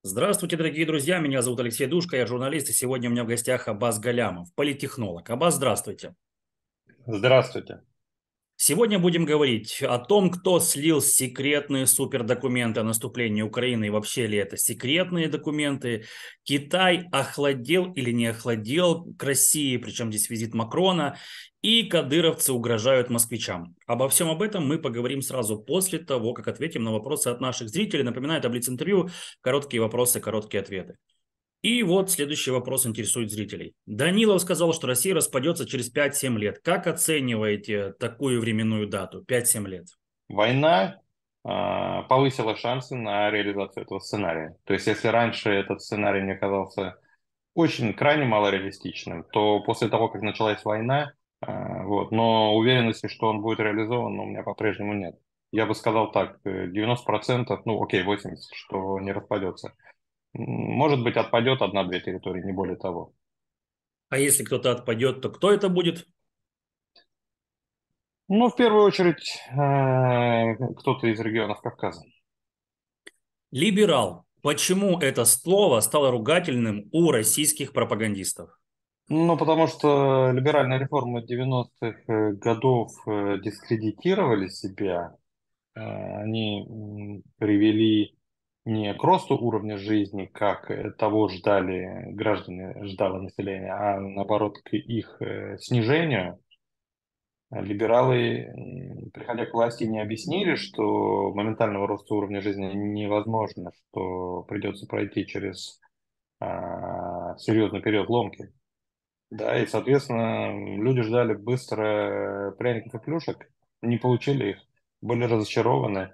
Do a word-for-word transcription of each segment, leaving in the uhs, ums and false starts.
Здравствуйте, дорогие друзья. Меня зовут Алексей Душка, я журналист, и сегодня у меня в гостях Аббас Галямов, политтехнолог. Аббас, здравствуйте. Здравствуйте. Сегодня будем говорить о том, кто слил секретные супердокументы о наступлении Украины и вообще ли это секретные документы. Китай охладел или не охладел к России, причем здесь визит Макрона, и кадыровцы угрожают москвичам. Обо всем об этом мы поговорим сразу после того, как ответим на вопросы от наших зрителей. Напоминаю, это Блиц-интервью, короткие вопросы, короткие ответы. И вот следующий вопрос интересует зрителей. Данилов сказал, что Россия распадется через пять-семь лет. Как оцениваете такую временную дату? Пять-семь лет. Война а, повысила шансы на реализацию этого сценария. То есть, если раньше этот сценарий мне казался очень крайне малореалистичным, то после того, как началась война, а, вот, но уверенности, что он будет реализован, у меня по-прежнему нет. Я бы сказал так, э, девяносто процентов, ну окей, восемьдесят процентов, что не распадется. М, Может быть, отпадет одна-две территории, не более того. А если кто-то отпадет, то кто это будет? Ну, в первую очередь, э, кто-то из регионов Кавказа. Либерал. Почему это слово стало ругательным у российских пропагандистов? Ну, потому что либеральные реформы девяностых э, годов э, дискредитировали себя. Э, Они м, привели не к росту уровня жизни, как э, того ждали граждане, ждало население, а наоборот к их э, снижению. Либералы, м, приходя к власти, не объяснили, что моментального роста уровня жизни невозможно, что придется пройти через а, серьезный период ломки. Да, и, соответственно, люди ждали быстро пряников и плюшек, не получили их, были разочарованы.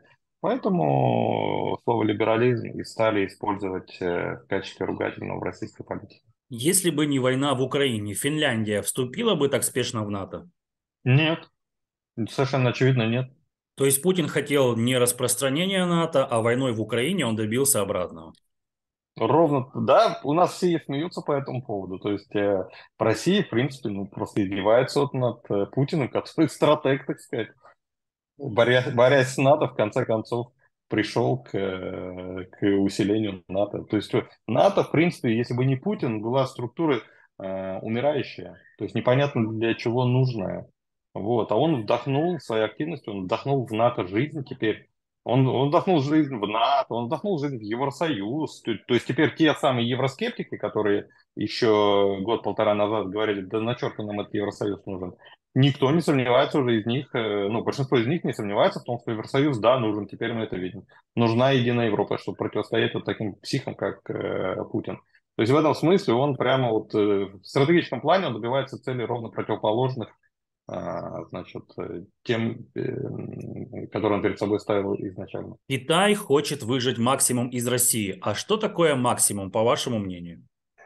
Поэтому слово либерализм и стали использовать э, в качестве ругательного в российской политике. Если бы не война в Украине, Финляндия вступила бы так спешно в НАТО? Нет, совершенно очевидно нет. То есть Путин хотел не распространения НАТО, а войной в Украине он добился обратного. Ровно, да, у нас все смеются по этому поводу. То есть э, в России, в принципе, ну, просто издеваются вот над э, Путиным, который стратег, так сказать. боря- борясь с НАТО, в конце концов, пришел к, э, к усилению НАТО. То есть э, НАТО, в принципе, если бы не Путин, была структура э, умирающая, то есть непонятно для чего нужная. Вот. А он вдохнул своей активностью, он вдохнул в НАТО жизнь теперь. Он, он вдохнул жизнь в НАТО, он вдохнул жизнь в Евросоюз. То, то есть теперь те самые евроскептики, которые еще год-полтора назад говорили, да на черта нам этот Евросоюз нужен, никто не сомневается уже из них, э, ну, большинство из них не сомневается в том, что Евросоюз, да, нужен, теперь мы это видим. Нужна единая Европа, чтобы противостоять вот таким психам, как э, Путин. То есть в этом смысле он прямо вот э, в стратегическом плане он добивается целей ровно противоположных, а, значит, э, тем, э, которые он перед собой ставил изначально. Китай хочет выжать максимум из России. А что такое максимум, по вашему мнению?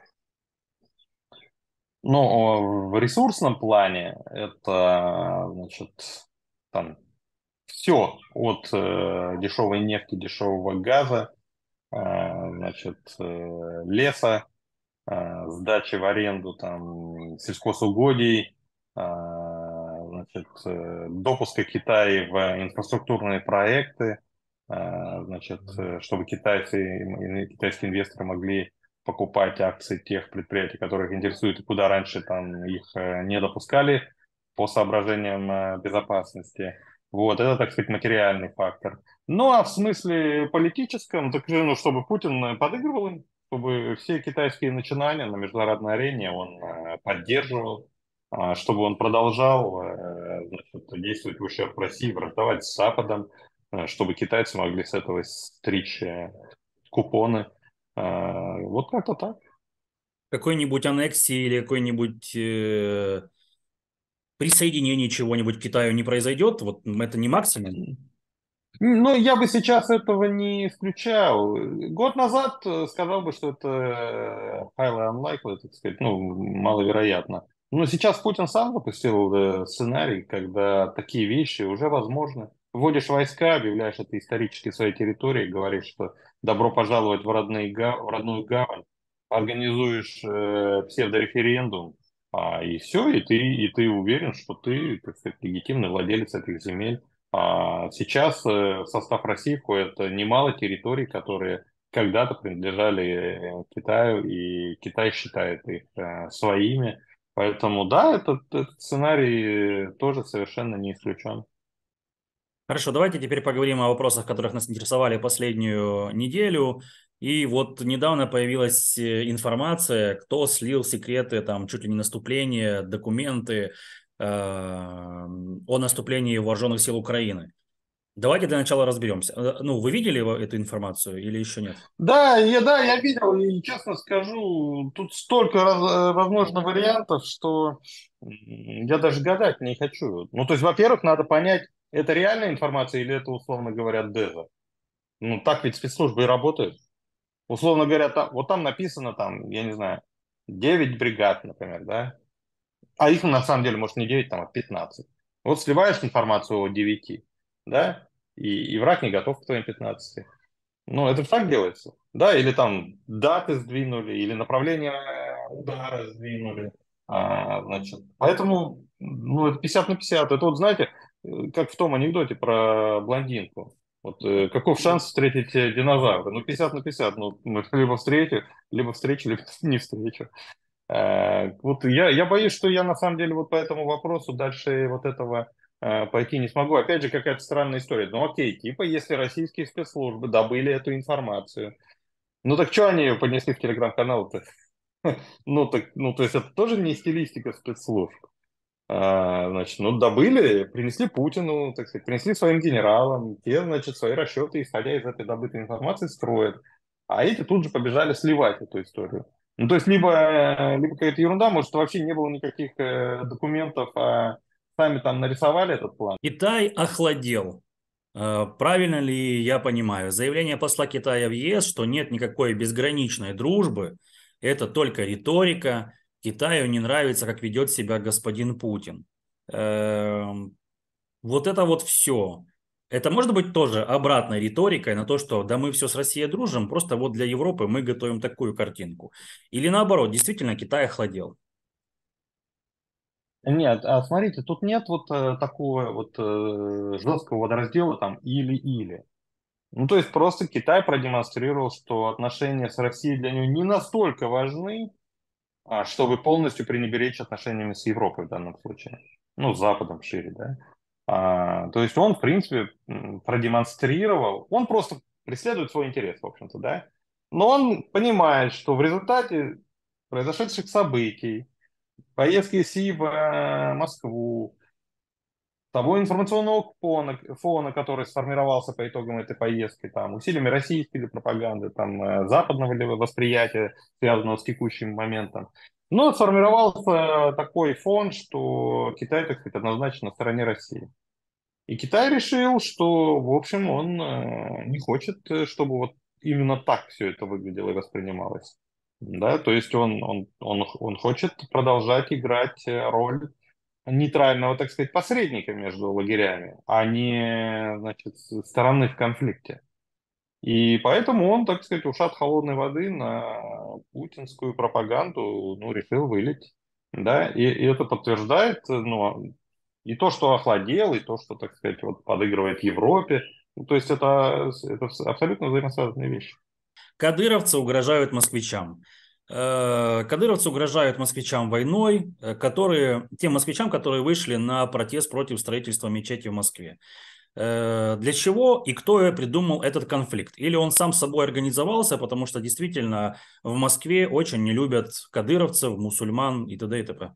Но в ресурсном плане это, значит, там все от э, дешевой нефти, дешевого газа, а, значит, э, леса, а, сдачи в аренду там сельхозугодий, а, значит, э, допуска Китая в инфраструктурные проекты, а, значит, э, чтобы китайцы и китайские инвесторы могли покупать акции тех предприятий, которых интересует, и куда раньше там их э, не допускали по соображениям э, безопасности. Вот, это, так сказать, материальный фактор. Ну, а в смысле политическом, так, ну, чтобы Путин подыгрывал им, чтобы все китайские начинания на международной арене он э, поддерживал, а, чтобы он продолжал э, значит, действовать в ущерб России, враждовать с Западом, э, чтобы китайцы могли с этого стричь э, купоны. Э, Вот как-то так. Какой-нибудь аннексии или какой-нибудь э, присоединение чего-нибудь к Китаю не произойдет? Вот это не максимум. Ну, я бы сейчас этого не исключал. Год назад э, сказал бы, что это э, highly unlikely, так сказать, ну, маловероятно. Но сейчас Путин сам запустил э, сценарий, когда такие вещи уже возможны. Вводишь войска, объявляешь это исторически своей территорией, говоришь, что добро пожаловать в, родные га- в родную гавань, организуешь э, псевдореферендум, а, и все, и ты, и ты уверен, что ты, так сказать, легитимный владелец этих земель. А сейчас э, в состав России входит немало территорий, которые когда-то принадлежали э, Китаю, и Китай считает их э, своими. Поэтому да, этот, этот сценарий тоже совершенно не исключен. Хорошо, давайте теперь поговорим о вопросах, которых нас интересовали последнюю неделю. И вот недавно появилась э, информация, кто слил секреты, там, чуть ли не наступления, документы э, о наступлении вооруженных сил Украины. Давайте для начала разберемся. Э, Ну, вы видели его- эту информацию или еще нет? Да, я, да, я видел, и честно скажу, тут столько раз- э, возможно вариантов, что м, я даже гадать не хочу. Ну, то есть, во-первых, надо понять, это реальная информация или это, условно говоря, деза. Ну, так ведь спецслужбы и работают. Условно говоря, там, вот там написано, там, я не знаю, девять бригад, например, да? А их на самом деле, может, не девять, там, а пятнадцать. Вот сливаешь информацию о девяти, да? И, и враг не готов к твоим пятнадцати. Ну, это же так делается. Да, или там даты сдвинули, или направление удара сдвинули. А, значит, поэтому, ну, это пятьдесят на пятьдесят. Это вот, знаете, э, как в том анекдоте про блондинку. Вот э, каков шанс встретить э, динозавра? Ну, пятьдесят на пятьдесят. Ну, мы либо встречу, либо встречу, либо не встречу. Э, Вот я, я боюсь, что я на самом деле вот по этому вопросу дальше вот этого э, пойти не смогу. Опять же, какая-то странная история. Ну окей, типа, если российские спецслужбы добыли эту информацию, ну так что они ее понесли в телеграм-канал-то? Ну так, ну то есть это тоже не стилистика спецслужб. А, значит, ну добыли, принесли Путину, так сказать, принесли своим генералам, те, значит, свои расчеты, исходя из этой добытой информации, строят. А эти тут же побежали сливать эту историю. Ну, то есть, либо, э, либо какая-то ерунда, может, вообще не было никаких э, документов, а сами там нарисовали этот план. Китай охладел. Э, Правильно ли я понимаю? Заявление посла Китая в ЕС, что нет никакой безграничной дружбы, это только риторика. Китаю не нравится, как ведет себя господин Путин. Эм, Вот это вот все. Это может быть тоже обратной риторикой на то, что да мы все с Россией дружим, просто вот для Европы мы готовим такую картинку. Или наоборот, действительно Китай охладел. Нет, а смотрите, тут нет вот э, такого вот э, жесткого водораздела там или-или. Ну, то есть просто Китай продемонстрировал, что отношения с Россией для него не настолько важны, а, чтобы полностью пренебречь отношениями с Европой в данном случае. Ну, с Западом шире, да. А, то есть он, в принципе, м, продемонстрировал, он просто преследует свой интерес, в общем-то, да. Но он понимает, что в результате произошедших событий, поездки Си в э, Москву, того информационного фона, фона, который сформировался по итогам этой поездки, там, усилиями российской ли пропаганды, там, э, западного ли восприятия, связанного с текущим моментом. Но сформировался такой фон, что Китай, так сказать, однозначно на стороне России. И Китай решил, что, в общем, он э, не хочет, э, чтобы вот именно так все это выглядело и воспринималось. Да, то есть он, он, он, он хочет продолжать играть э, роль нейтрального, так сказать, посредника между лагерями, а не, значит, с- стороны в конфликте. И поэтому он, так сказать, ушат холодной воды на путинскую пропаганду, ну, решил вылить. Да, и, и это подтверждает, ну, и то, что охладел, и то, что, так сказать, вот подыгрывает Европе. Ну, то есть это, это абсолютно взаимосвязанные вещи. Кадыровцы угрожают москвичам. Э, Кадыровцы угрожают москвичам войной, э, которые, тем москвичам, которые вышли на протест против строительства мечети в Москве. Э, Для чего и кто придумал этот конфликт? Или он сам с собой организовался, потому что действительно в Москве очень не любят кадыровцев, мусульман и т.д. и т.п.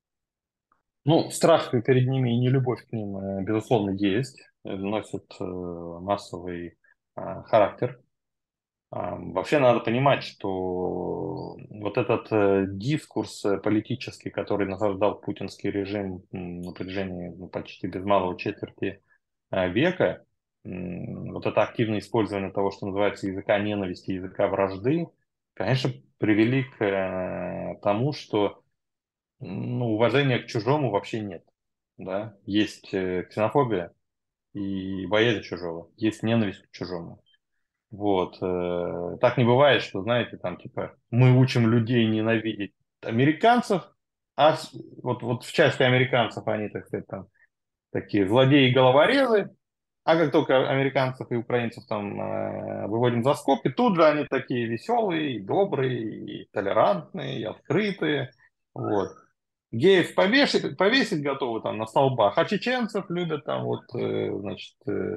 Ну, страх перед ними и нелюбовь к ним, э, безусловно, есть, э, носит э, массовый э, характер. А, Вообще надо понимать, что вот этот э, дискурс э, политический, который насаждал путинский режим м, на протяжении ну, почти без малого четверти э, века, м, вот это активное использование того, что называется языка ненависти, языка вражды, конечно, привели к э, тому, что ну, уважения к чужому вообще нет. Да? Есть э, ксенофобия и боязнь чужого, есть ненависть к чужому. Вот. э, Так не бывает, что, знаете, там, типа, мы учим людей ненавидеть американцев, а с- вот, вот в части американцев они, так сказать, там, такие злодеи-головорезы, А как только американцев и украинцев там э, выводим за скобки, тут же они такие веселые, и добрые, и толерантные, и открытые. Вот. Геев повесить, повесить готовы там на столбах, а чеченцев любят там вот, э, значит, э,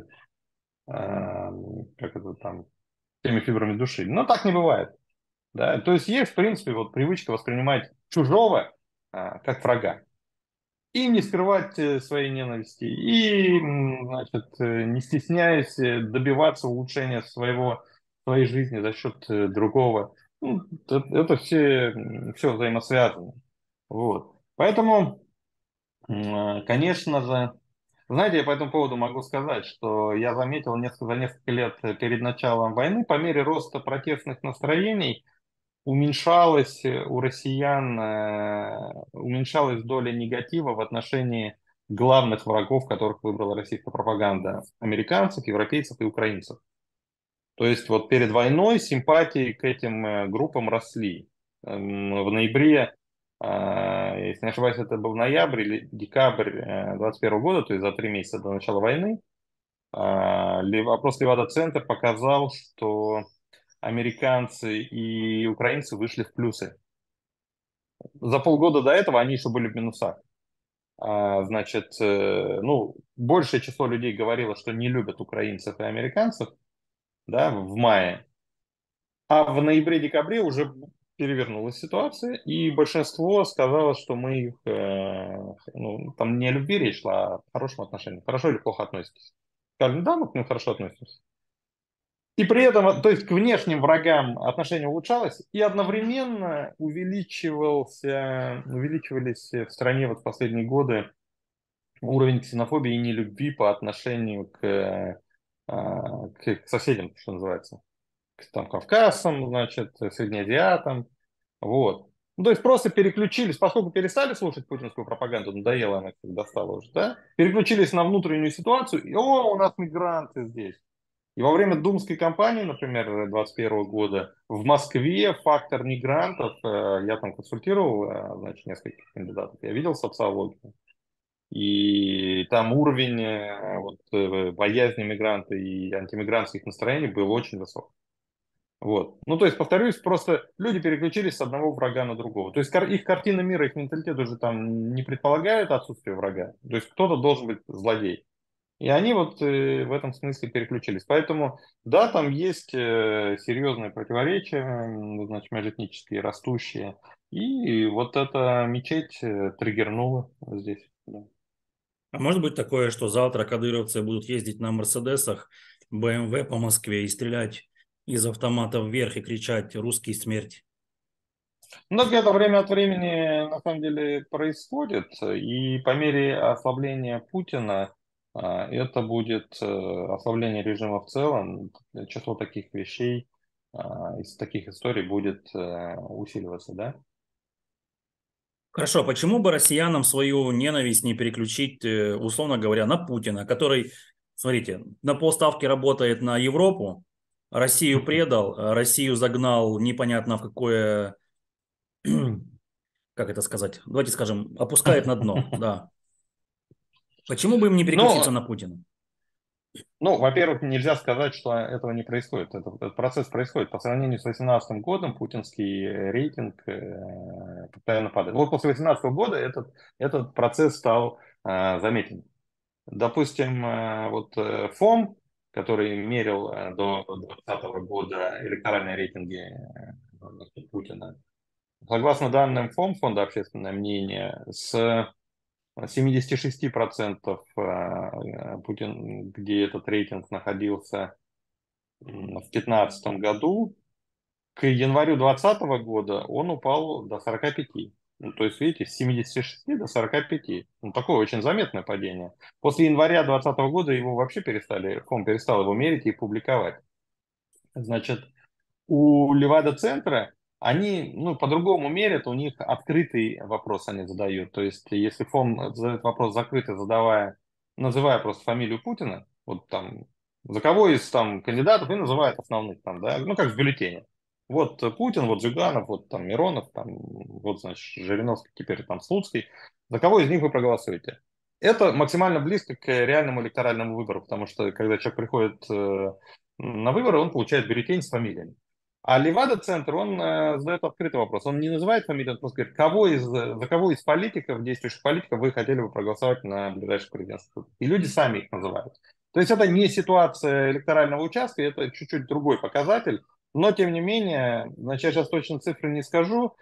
э, как это там, теми фибрами души. Но так не бывает. Да? То есть есть, в принципе, вот привычка воспринимать чужого а, как врага. И не скрывать э, своей ненависти, и, м, значит, э, не стесняясь э, добиваться улучшения своего, своей жизни за счет э, другого. Ну, это, это все, м, все взаимосвязано. Вот. Поэтому, м, э, конечно же, знаете, я по этому поводу могу сказать, что я заметил несколько, за несколько лет э, перед началом войны, по мере роста протестных настроений, уменьшалась э, у россиян, э, уменьшалась доля негатива в отношении главных врагов, которых выбрала российская пропаганда: американцев, европейцев и украинцев. То есть вот перед войной симпатии к этим э, группам росли. Эм, В ноябре, э, если не ошибаюсь, это был ноябрь или декабрь э, двадцать первого года, то есть за три месяца до начала войны, э, Лев- опрос Левада-центр показал, что американцы и украинцы вышли в плюсы. За полгода до этого они еще были в минусах. А, значит, э, ну, большее число людей говорило, что не любят украинцев и американцев, да, в мае. А в ноябре-декабре уже перевернулась ситуация, и большинство сказало, что мы их, э, ну, там не о любви речь шла, а о хорошем отношении. Хорошо или плохо относитесь? Скажем, да, мы к ним хорошо относимся. И при этом, то есть к внешним врагам отношение улучшалось, и одновременно увеличивался, увеличивались в стране вот в последние годы уровень ксенофобии и нелюбви по отношению к, а, к, к соседям, что называется, к там, кавказцам, значит, среднеазиатам. Вот. Ну, то есть просто переключились, поскольку перестали слушать путинскую пропаганду, надоело она, как достала уже, да, переключились на внутреннюю ситуацию, и о, у нас мигранты здесь. И во время думской кампании, например, двадцать первого года, в Москве фактор мигрантов, э, я там консультировал, э, значит, нескольких кандидатов, я видел социологию, и там уровень э, вот, э, боязни мигранта и антимигрантских настроений был очень высок. Вот. Ну, то есть, повторюсь, просто люди переключились с одного врага на другого. То есть, кар- их картина мира, их менталитет уже там не предполагает отсутствие врага. То есть, кто-то должен быть злодей. И они вот э, в этом смысле переключились. Поэтому, да, там есть э, серьезные противоречия, м, значит, межэтнические, растущие. И вот эта мечеть э, триггернула здесь. Да. А может быть такое, что завтра кадыровцы будут ездить на Мерседесах, бэ эм вэ по Москве и стрелять из автоматов вверх и кричать «Русский смерть»? Но это время от времени на самом деле происходит. И по мере ослабления Путина а, это будет э, ослабление режима в целом. Число таких вещей, а, из таких историй будет э, усиливаться, да? Хорошо, почему бы россиянам свою ненависть не переключить, э, условно говоря, на Путина, который, смотрите, на полставки работает на Европу, Россию предал, а Россию загнал непонятно в какое, как это сказать, давайте скажем, опускает на дно, да. Почему бы им не переключиться Ну, на Путина? Ну, во-первых, нельзя сказать, что этого не происходит. Это- этот процесс происходит. По сравнению с две тысячи восемнадцатым годом путинский рейтинг э, постоянно падает. Вот после две тысячи восемнадцатого года этот, этот процесс стал э, заметен. Допустим, э, вот э, ФОМ, который мерил э, до две тысячи двадцатого года электоральные рейтинги э, Путина, согласно данным ФОМ, Фонда общественное мнение, с семьдесят шесть процентов э, Путин, где этот рейтинг находился м, в пятнадцатом году, к январю двадцатого года он упал до сорока пяти. Ну, то есть, видите, с семидесяти шести до сорока пяти. Ну, такое очень заметное падение. После января двадцатого года его вообще перестали, фонд перестал его мерить и публиковать. Значит, у Левада-центра они, ну, по-другому мерят, у них открытый вопрос они задают. То есть, если ФОМ задает вопрос закрытый, задавая, называя просто фамилию Путина, вот там, за кого из там кандидатов и называет основных там, да, ну, как в бюллетене. Вот Путин, вот Зюганов, вот там Миронов, там, вот, значит, Жириновский, теперь там Слуцкий. За кого из них вы проголосуете? Это максимально близко к реальному электоральному выбору, потому что когда человек приходит э, на выборы, он получает бюллетень с фамилией. А Левада-центр, он э, задает открытый вопрос. Он не называет фамилию, он просто говорит, кого из, за кого из политиков, действующих политиков, вы хотели бы проголосовать на ближайших президентских. И люди сами их называют. То есть это не ситуация электорального участка, это чуть-чуть другой показатель. Но, тем не менее, значит, я сейчас точно цифры не скажу,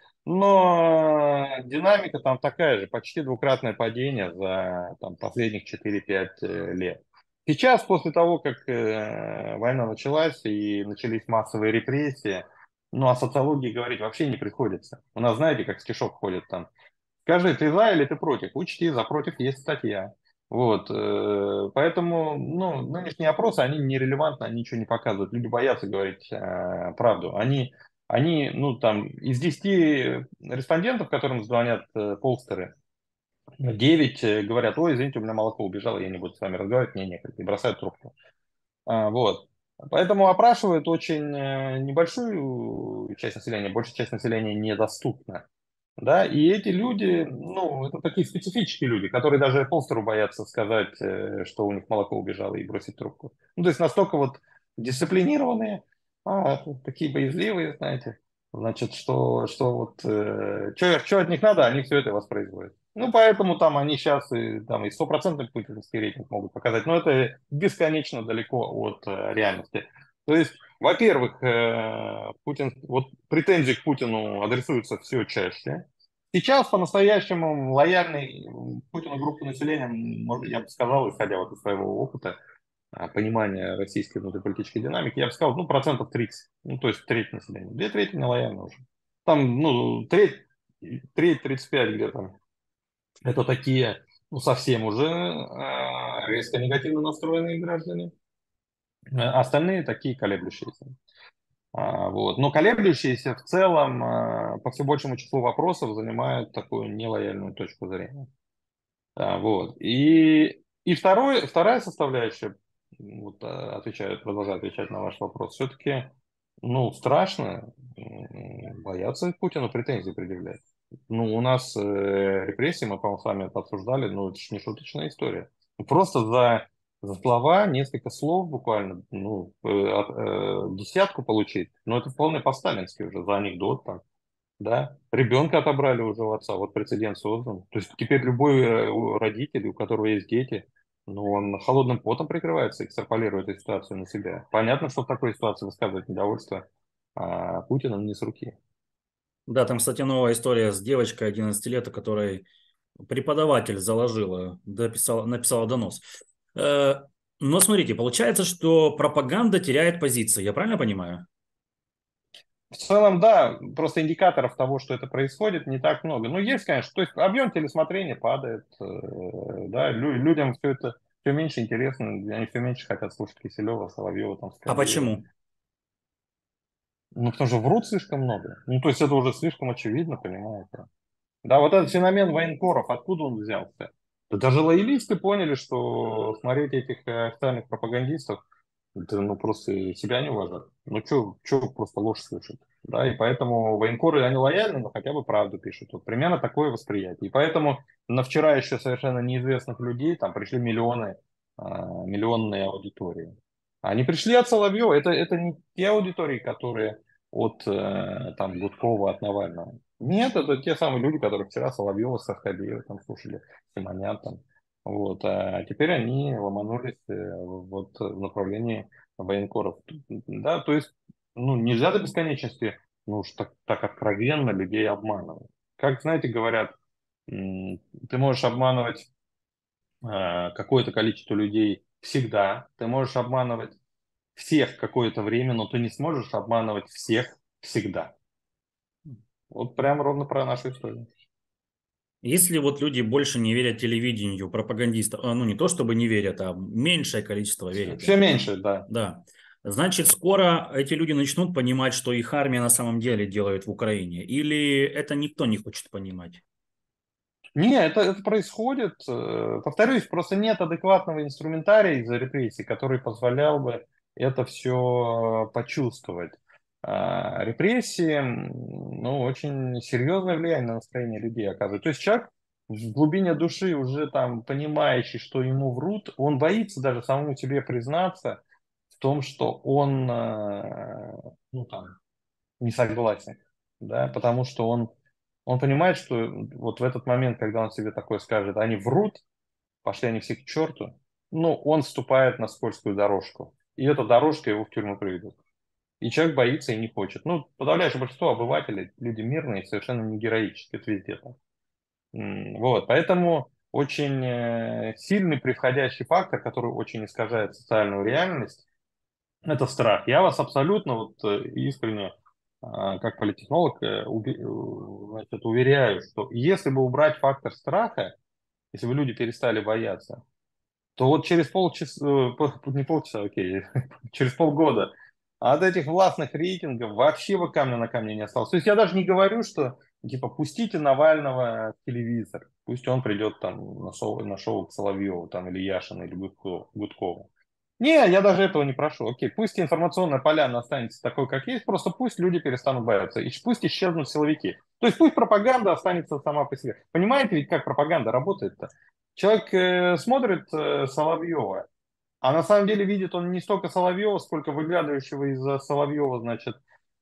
но динамика там такая же, почти двукратное падение за там, последних четыре-пять э, лет. Сейчас, после того, как э, война началась и начались массовые репрессии, ну, о социологии говорить вообще не приходится. У нас, знаете, как стишок ходит там. Скажи, ты за или ты против? Учти, за против есть статья. Вот, э, поэтому, ну, нынешние опросы, они нерелевантны, они ничего не показывают. Люди боятся говорить э, правду. Они, они, ну, там, из десяти респондентов, которым звонят э, полстеры, девять э, говорят, ой, извините, у меня молоко убежало, я не буду с вами разговаривать, мне некогда, и бросают трубку. А, вот. Поэтому опрашивают очень э, небольшую часть населения, большая часть населения недоступна. Да, и эти люди, ну, это такие специфические люди, которые даже полстеру боятся сказать, э, что у них молоко убежало и бросить трубку. Ну, то есть настолько вот дисциплинированные, а, такие боязливые, знаете, значит, что, что вот, что от них надо, они все это воспроизводят. Ну, поэтому там они сейчас и, там, и стопроцентный путинский рейтинг могут показать, но это бесконечно далеко от э, реальности. То есть, во-первых, э, Путин, вот претензии к Путину адресуются все чаще. Сейчас по-настоящему лояльной Путину группы населения, может, я бы сказал, исходя вот из своего опыта, а, понимания российской внутриполитической динамики, я бы сказал, ну, процентов тридцать, ну, то есть треть населения. Две трети не лояльны уже. Там, ну, треть, треть, тридцать пять где-то. Это такие, ну, совсем уже э, резко негативно настроенные граждане. А остальные такие колеблющиеся. А, вот. Но колеблющиеся в целом а, по все большему числу вопросов занимают такую нелояльную точку зрения. А, вот. И, и второй, вторая составляющая, вот, а, отвечаю, продолжаю отвечать на ваш вопрос, все-таки ну, страшно м, бояться Путину претензии предъявлять. Ну, у нас э, репрессии, мы, по-моему, с вами это обсуждали, ну, это же не шуточная история. Ну, просто за, за слова, несколько слов буквально, ну, э, от- э, десятку получить, ну, это вполне по-сталински уже, за анекдот там, да. Ребенка отобрали уже у отца, вот прецедент создан. То есть теперь любой э, у- родитель, у которого есть дети, ну, он холодным потом прикрывается, экстраполирует эту ситуацию на себя. Понятно, что в такой ситуации высказывать недовольство а, Путиным не с руки. Да, там, кстати, новая история с девочкой одиннадцати лет, о которой преподаватель заложила, дописала, написала донос. Э, Но смотрите, получается, что пропаганда теряет позиции, я правильно понимаю? В целом, да, просто индикаторов того, что это происходит, не так много. Ну, есть, конечно, то есть объем телесмотрения падает, э, да, лю- людям все это все меньше интересно, они все меньше хотят слушать Киселева, Соловьева, там, А Скобеева. почему? Ну, потому что врут слишком много. Ну, то есть это уже слишком очевидно, понимаете. Да, вот этот феномен военкоров, откуда он взялся? Да даже лоялисты поняли, что смотреть этих э, официальных пропагандистов, это ну просто себя не уважают. Ну что, что просто ложь слышат? Да, и поэтому военкоры, они лояльны, но хотя бы правду пишут. Вот примерно такое восприятие. И поэтому на вчера еще совершенно неизвестных людей там пришли миллионы, а, миллионные аудитории. Они пришли от Соловьева. Это, это не те аудитории, которые от э, там Гудкова, от Навального. Нет, это те самые люди, которые вчера Соловьева, Сахабиева там слушали, Симонян там. Вот, а теперь они ломанулись э, вот в направлении военкоров. Да, то есть, ну, нельзя до бесконечности, ну уж так, так откровенно людей обманывать. Как, знаете, говорят, м, ты можешь обманывать э, какое-то количество людей всегда, ты можешь обманывать всех какое-то время, но ты не сможешь обманывать всех всегда. Вот прям ровно про нашу историю. Если вот люди больше не верят телевидению, пропагандистов, а, ну не то чтобы не верят, а меньшее количество Все, верит все им, меньше, да. да, значит, скоро эти люди начнут понимать, что их армия на самом деле делает в Украине. Или это никто не хочет понимать? Не, это, это происходит. э, Повторюсь, просто нет адекватного инструментария из-за репрессий, который позволял бы это все почувствовать. А, Репрессии, м, ну, очень серьезное влияние на настроение людей оказывают. То есть человек в глубине души уже там понимающий, что ему врут, он боится даже самому себе признаться в том, что он, э, ну там, не согласен, да, потому что он, он понимает, что вот в этот момент, когда он себе такое скажет, они врут, пошли они все к черту, ну, он вступает на скользкую дорожку, и эта дорожка его в тюрьму приведет. И человек боится и не хочет. Ну, подавляющее большинство обывателей, люди мирные, совершенно не героические, это везде так. М, Вот, поэтому очень э, сильный превходящий фактор, который очень искажает социальную реальность, это страх. Я вас абсолютно вот э, искренне, а, как политтехнолог, э, уби- э, значит, уверяю, что если бы убрать фактор страха, если бы люди перестали бояться, то вот через полчаса, э, по- не полчаса, окей, через полгода от этих властных рейтингов вообще бы камня на камне не осталось. То есть я даже не говорю, что типа пустите Навального в телевизор, пусть он придет там на шоу, на шоу к Соловьеву там, или Яшину, или Гудко- Гудкову. Не, я даже этого не прошу. Окей, пусть информационная поляна останется такой, как есть, просто пусть люди перестанут бояться, и пусть исчезнут силовики. То есть пусть пропаганда останется сама по себе. Понимаете ведь, как пропаганда работает-то? Человек э, смотрит э, Соловьева, а на самом деле видит он не столько Соловьева, сколько выглядывающего из-за Соловьева, значит,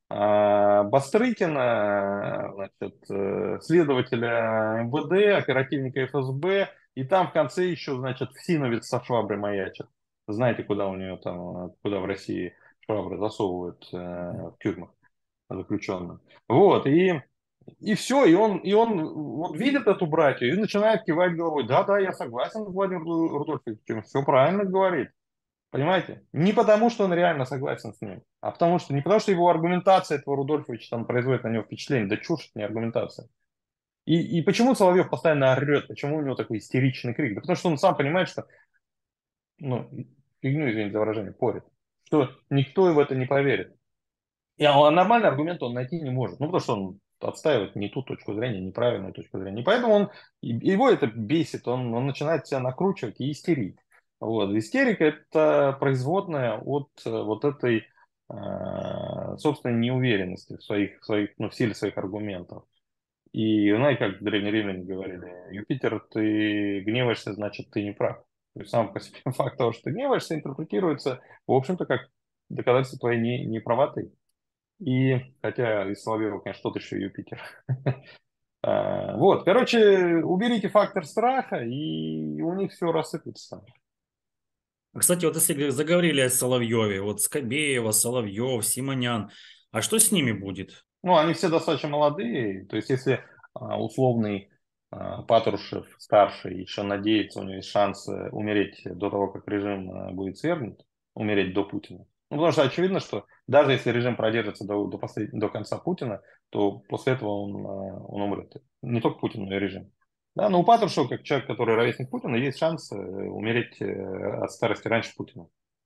э, Бастрыкина, значит, э, следователя эм вэ дэ, оперативника эф эс бэ, и там в конце еще, значит, Всиновец со шваброй маячит. Знаете, куда у нее там, э, куда в России швабры засовывают э, в тюрьмах заключенным. Вот, и и все, и он, и он вот видит эту братью и начинает кивать головой. Да, да, я согласен с Владимиром Рудольфовичем, все правильно говорит. Понимаете? Не потому, что он реально согласен с ним, а потому что не потому, что его аргументация этого Рудольфовича там производит на него впечатление. Да чушь, это не аргументация. И, и почему Соловьев постоянно орет? Почему у него такой истеричный крик? Да потому что он сам понимает, что, ну, фигню, извините за выражение, порит. Что никто в это не поверит. И а нормальный аргумент он найти не может. Ну, потому что он отстаивает не ту точку зрения, неправильную точку зрения. И поэтому он, его это бесит, он, он начинает себя накручивать и истерить. Вот. Истерика – это производная от э, вот этой, э, собственной неуверенности в своих, в своих, ну, в силе своих аргументов. И, знаете, как древние римляне говорили, Юпитер, ты гневаешься, значит, ты не прав. То есть сам по себе факт того, что ты гневаешься, интерпретируется, в общем-то, как доказательство твоей не, неправоты. И, хотя из Соловьева, конечно, тот еще Юпитер. А, Вот, короче, уберите фактор страха, и у них все рассыпется. Кстати, вот если заговорили о Соловьеве, вот Скобеева, Соловьев, Симонян, а что с ними будет? Ну, они все достаточно молодые, то есть если а, условный а, Патрушев старший еще надеется, у него есть шанс э, умереть до того, как режим а, будет свергнут, умереть до Путина. Ну, потому что очевидно, что даже если режим продержится до, до, послед... до конца Путина, то после этого он, а, он умрет. Не только Путин, но и режим. Да, но у Патрушева, как человек, который ровесник Путина, есть шанс э, умереть э, от старости раньше Путина.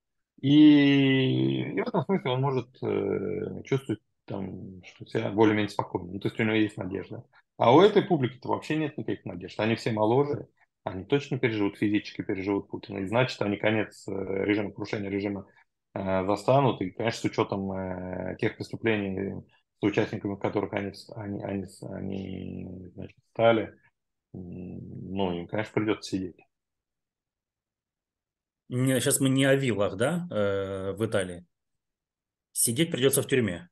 И, и в этом смысле он может э, чувствовать там, что себя более-менее спокойно. Ну, то есть у него есть надежда. А у этой публики-то вообще нет никаких надежд. Они все моложе, они точно переживут, физически переживут Путина. И значит, они конец э, режима, крушения режима э, застанут. И, конечно, с учетом э, тех преступлений, с участниками которых они, они, они, они значит, стали, м, ну, им, конечно, придется сидеть. Не- Сейчас мы не о виллах, да, э, в Италии. Сидеть придется в тюрьме.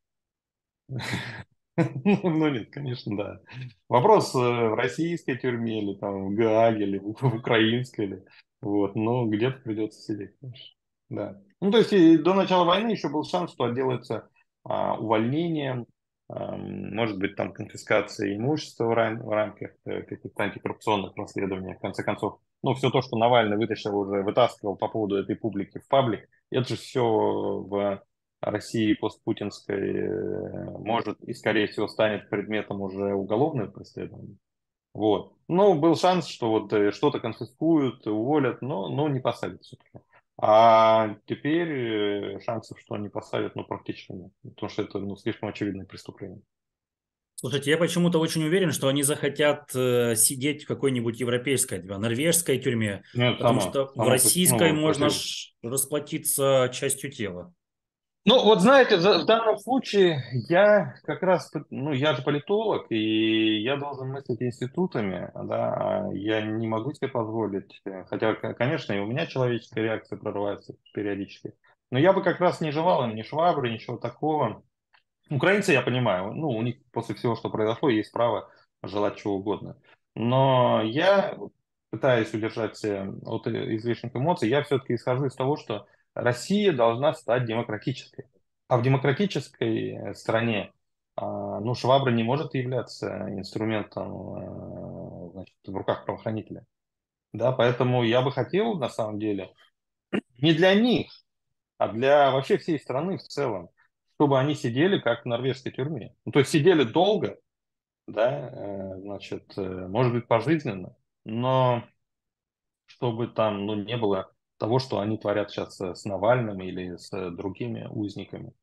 Ну, ну нет, конечно, да. Вопрос э, в российской тюрьме или там в Гааге, или в, в украинской, или вот, но где-то придется сидеть, конечно. Да. Ну, то есть и до начала войны еще был шанс, что отделается а, увольнением, ам, может быть, там конфискация имущества в, рам- в рамках э, каких-то антикоррупционных расследований. В конце концов, ну, все то, что Навальный вытащил уже, вытаскивал по поводу этой публики в паблик, это же все в России постпутинской э, может и, скорее всего, станет предметом уже уголовного преследования. Вот. Но был шанс, что вот э, что-то конфискуют, уволят, но, но не посадят все-таки. А теперь э, шансов, что они посадят, ну, практически нет. Потому что это, ну, слишком очевидное преступление. Слушайте, я почему-то очень уверен, что они захотят э, сидеть в какой-нибудь европейской, либо норвежской тюрьме, Нет, потому само, что в само, по- российской ну, по можно себе. ж расплатиться частью тела. Ну, вот знаете, за- в данном случае я как раз, ну, я же политолог, и я должен мыслить институтами, да, а я не могу себе позволить, э, хотя, к- конечно, и у меня человеческая реакция прорывается периодически, но я бы как раз не желал им ни швабры, ничего такого. Украинцы, я понимаю, ну, у них после всего, что произошло, есть право желать чего угодно. Но я пытаюсь удержать себя от излишних эмоций, я все-таки исхожу из того, что Россия должна стать демократической. А в демократической э, стране, а, ну, швабра не может являться инструментом, э, значит, в руках правоохранителя. Да, поэтому я бы хотел, на самом деле, не для них, а для вообще всей страны в целом, чтобы они сидели как в норвежской тюрьме. Ну, то есть сидели долго, да, э, значит, э, может быть, пожизненно, но чтобы там, ну, не было того, что они творят сейчас с Навальным или с другими узниками.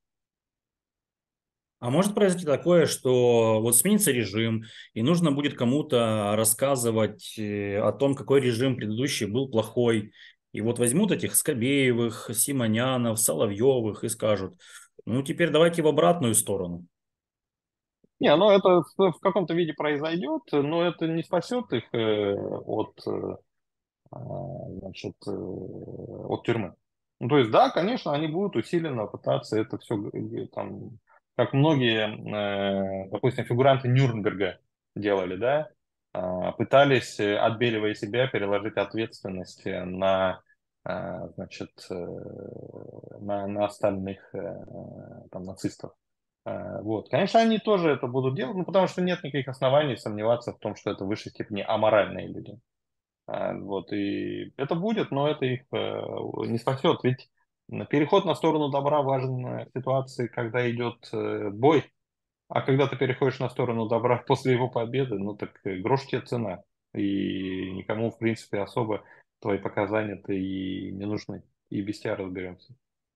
А может произойти такое, что вот сменится режим, и нужно будет кому-то рассказывать э, о том, какой режим предыдущий был плохой. И вот возьмут этих Скобеевых, Симонянов, Соловьевых и скажут, ну теперь давайте в обратную сторону. Не, ну это в в каком-то виде произойдет, но это не спасет их э, от э, а, значит, э, от тюрьмы. Ну, то есть, да, конечно, они будут усиленно пытаться это все, там, как многие, э, допустим, фигуранты Нюрнберга делали, да, а, пытались, э, отбеливая себя, переложить ответственность э, на, а, значит, э, на, на остальных э, там, нацистов. А, Вот. Конечно, они тоже это будут делать, ну, потому что нет никаких оснований сомневаться в том, что это в высшей степени аморальные люди. А, Вот, и это будет, но это их э, не спасет. Ведь переход на сторону добра важен в ситуации, когда идет э, бой, а когда ты переходишь на сторону добра после его победы, ну так э, грош тебе цена. И никому, в принципе, особо твои показания-то и не нужны. И без тебя разберемся.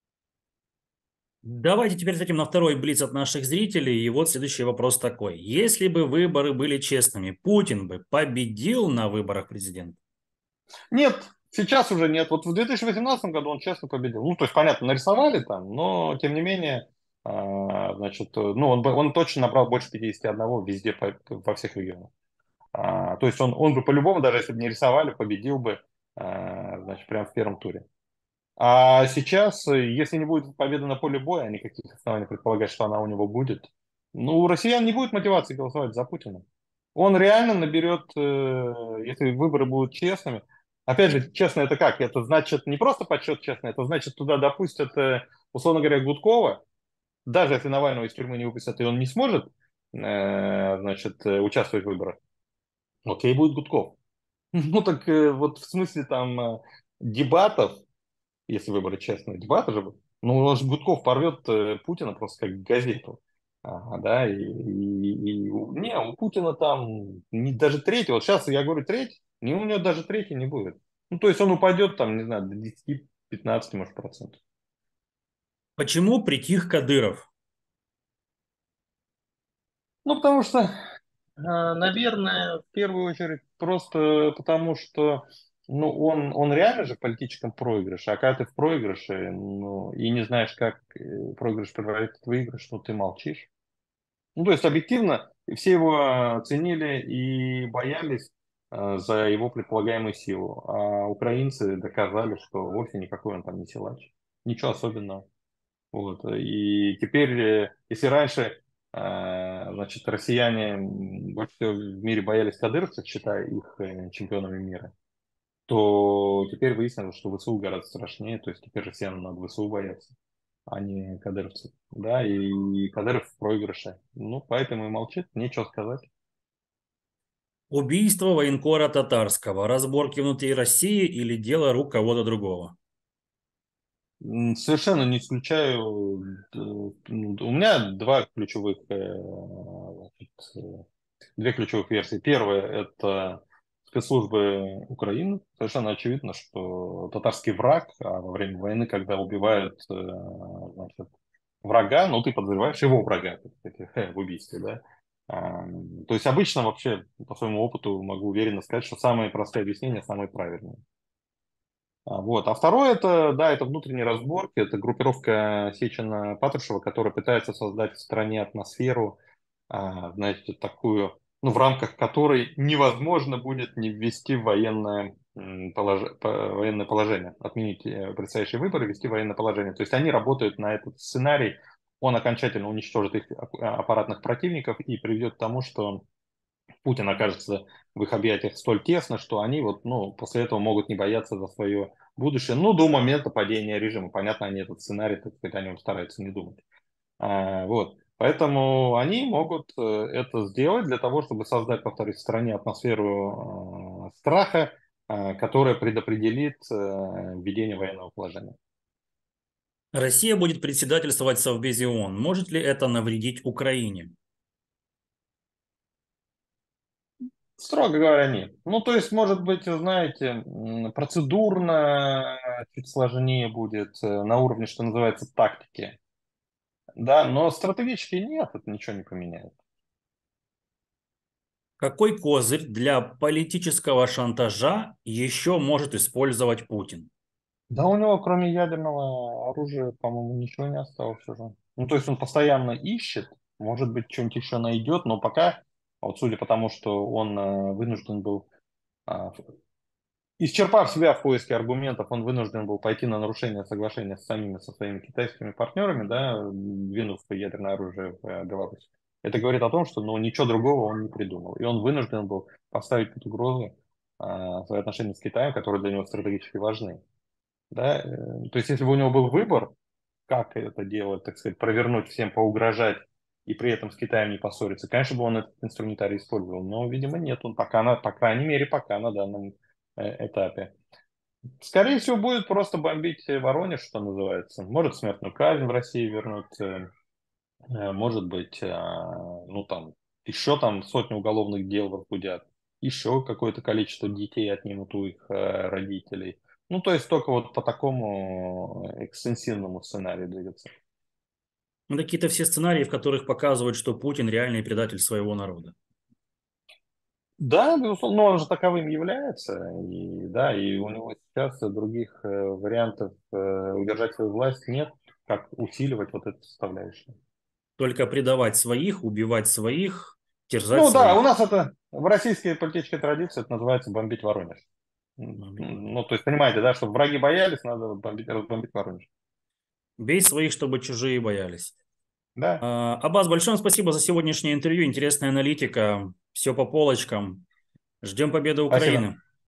Давайте теперь зайдем на второй блиц от наших зрителей. И вот следующий вопрос такой. Если бы выборы были честными, Путин бы победил на выборах президента? Нет, сейчас уже нет. Вот в две тысячи восемнадцатом году он честно победил. Ну, то есть, понятно, нарисовали там, но тем не менее, а, значит, э, ну, он, бы- он точно набрал больше пятьдесят один везде, по- во всех регионах. А, то есть он, он бы по-любому, даже если бы не рисовали, победил бы, а, значит, прямо в первом туре. А сейчас, э, если не будет победы на поле боя, а никаких оснований предполагать, что она у него будет, ну, у россиян не будет мотивации голосовать за Путина. Он реально наберет, э, если выборы будут честными. Опять же, честно это как? Это значит не просто подсчет честный, это значит туда допустят, э, условно говоря, Гудкова, даже если Навального из тюрьмы не выпустят, и он не сможет, э, значит, э, участвовать в выборах. Окей, будет Гудков. Ну так э, вот в смысле там э, дебатов, если выборы честные, дебаты же будут. Ну, он же Гудков порвет э, Путина просто как газету. Ага, да, и, и- и у- не, у Путина там не, даже третий, вот сейчас я говорю третий, не, у него даже третий не будет. Ну, то есть он упадет там, не знаю, до десяти-пятнадцати, может, процентов. Почему притих Кадыров? Ну, потому что, а, наверное, в первую очередь просто потому, что ну, он, он реально же в политическом проигрыше, а когда ты в проигрыше, ну, и не знаешь, как э, проигрыш превратить в выигрыш, ну, ты молчишь. Ну, то есть, объективно, все его ценили и боялись э, за его предполагаемую силу, а украинцы доказали, что вовсе никакой он там не силач. Ничего особенного. Вот. И теперь, э, если раньше, э, значит, россияне м, больше всего в мире боялись кадыровцев, считая их э, чемпионами мира, то теперь выяснилось, что ВСУ гораздо страшнее, то есть теперь россиянам надо ВСУ бояться, а не кадыровцев. Да, и Кадыров в проигрыше. Ну, поэтому и молчит, нечего сказать. Убийство военкора татарского. Разборки внутри России или дело рук кого-то другого? М, Совершенно не исключаю. э, У меня два ключевых, э, значит, э, две ключевых версии. Первая — это спецслужбы Украины. Совершенно очевидно, что татарский враг, а во время войны, когда убивают э, значит, врага, ну ты подозреваешь его врага, так сказать, в убийстве, да. А, То есть обычно вообще по своему опыту могу уверенно сказать, что самое простое объяснение самое правильное. А, Вот. А второе, это, да, это внутренние разборки, это группировка Сечина-Патрушева, которая пытается создать в стране атмосферу, а, знаете, такую, ну, в рамках которой невозможно будет не ввести военное, м, полож- по- военное положение, отменить э, предстоящие выборы, ввести военное положение. То есть они работают на этот сценарий, он окончательно уничтожит их ап- аппаратных противников и приведет к тому, что Путин окажется в их объятиях столь тесно, что они вот, ну, после этого могут не бояться за свое будущее, ну, до момента падения режима. Понятно, они этот сценарий, так сказать, о нем стараются не думать. А, вот. Поэтому они могут э, это сделать для того, чтобы создать, повторюсь, в стране атмосферу э, страха, э, которая предопределит э, введение военного положения. Россия будет председательствовать в Совбезе ООН. Может ли это навредить Украине? Строго говоря, нет. Ну, то есть, может быть, знаете, м, процедурно чуть сложнее будет э, на уровне, что называется, тактики. Да, но стратегически нет, это ничего не поменяет. Какой козырь для политического шантажа еще может использовать Путин? Да у него, кроме ядерного оружия, по-моему, ничего не осталось уже. Ну, то есть он постоянно ищет, может быть, что-нибудь еще найдет, но пока, вот судя по тому, что он э, вынужден был, а, исчерпав себя в поиске аргументов, он вынужден был пойти на нарушение соглашения с самими, со своими китайскими партнерами, да, двинув ядерное оружие в э, Беларусь. Это говорит о том, что ну, ничего другого он не придумал. И он вынужден был поставить под угрозу а, свои отношения с Китаем, которые для него стратегически важны. Да? Э, То есть, если бы у него был выбор, как это делать, так сказать, провернуть всем, поугрожать и при этом с Китаем не поссориться, конечно бы он этот инструментарий использовал, но, видимо, нет, он пока, на, по крайней мере, пока на данном э, этапе. Скорее всего, будет просто бомбить э, Воронеж, что называется. Может, смертную казнь в России вернуть, э, э, может быть, э, ну, там, еще там сотни уголовных дел возбудят, еще какое-то количество детей отнимут у их э, родителей. Ну, то есть только вот по такому э, экстенсивному сценарию двигаться. Ну, какие-то все сценарии, в которых показывают, что Путин реальный предатель своего народа. Да, безусловно, но он же таковым является, и да, и у него сейчас других э, вариантов э, удержать свою власть нет, как усиливать вот эту составляющую. Только предавать своих, убивать своих, терзать Ну да, своих. у нас это в российской политической традиции это называется бомбить Воронеж. М, Бомбить Воронеж. Ну, то есть, понимаете, да, чтобы враги боялись, надо бомбить, разбомбить Воронеж. Бей своих, чтобы чужие боялись. Да, А, Аббас, большое спасибо за сегодняшнее интервью. Интересная аналитика. Все по полочкам. Ждем победы спасибо. Украины.